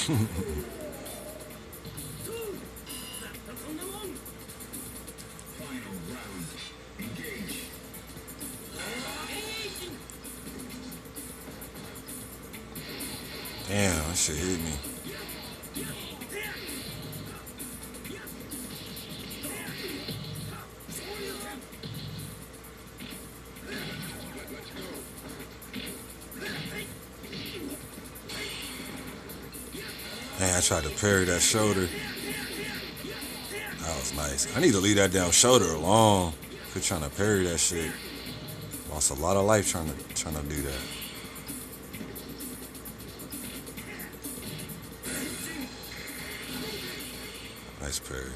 Damn, that shit hit me. Man, I tried to parry that shoulder. That was nice. I need to leave that damn shoulder alone. Quit trying to parry that shit. Lost a lot of life trying to do that. Nice parry.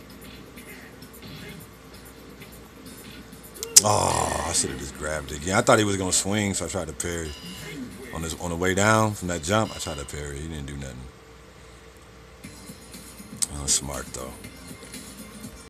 Oh, I should have just grabbed it again. I thought he was gonna swing, so I tried to parry. On the way down from that jump, I tried to parry. He didn't do nothing. Smart though.